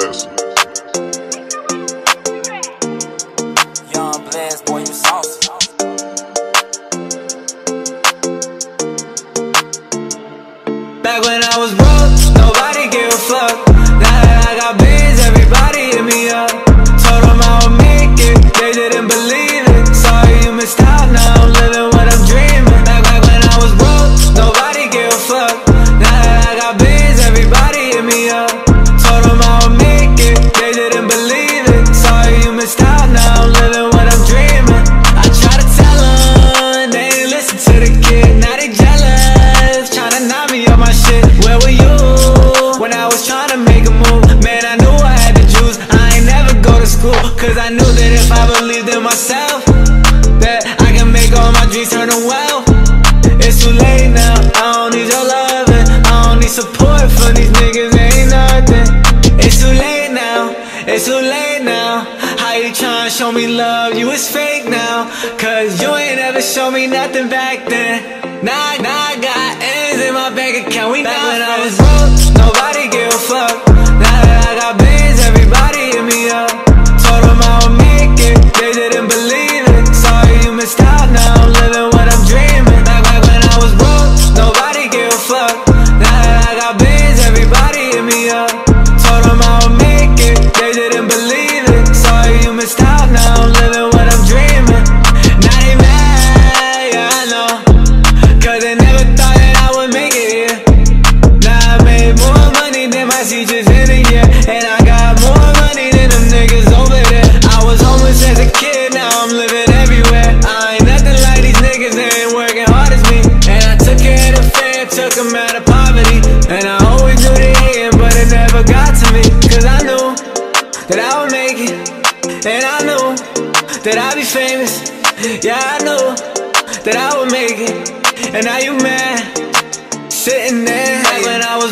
Bosquez. Young Blast, boy, you saucy. Back when I was broke, nobody gave a fuck. Now that I got biz, everybody hit me up. Told them I would make it, they didn't believe it. Sorry you missed out, now I'm living what I'm dreaming. Back when I was broke, nobody gave a fuck. Now that I got biz, everybody hit me up. Told them I would make it, they didn't believe it. Sorry you missed out, now I'm living what I'm dreaming. I try to tell them, they ain't listen to the kid. Now they jealous, tryna knock me off my shit. Where were you when I was trying to make a move? Man, I knew I had the juice. I ain't never go to school, cause I knew that if I believed in myself, that I can make all my dreams turn to wealth. It's too late now, I don't need your loving, I don't need support from these niggas, ain't nothing. It's too late now, it's too late now. How you tryna show me love? You is fake now, cause you ain't ever show me nothing back then. Now I got N's in my bank account. We back when I was broke, nobody gave a fuck. Now that I got biz, everybody hit me up. Told them I would make it, they didn't believe it. Sorry you missed out, now I'm living what I'm dreaming. Back when I was broke, nobody gave a fuck. Now that I got biz, everybody hit me up. Told them I would make it, they didn't believe it. Sorry you missed out, now I'm living what I'm dreaming. Now they mad, yeah I know, cause they never thought that I would make it here. Now I made more money than my teachers in a year, and I got more money than them niggas over there. I was homeless as a kid, now I'm living everywhere. I ain't nothing like these niggas, they ain't working hard as me. And I took care of the fam, took them out of poverty. And I always knew they hating, but it never got to me. Cause I knew that I would make it, and I knew that I'd be famous. Yeah, I knew that I would make it. And now you mad, sitting there. Back when I was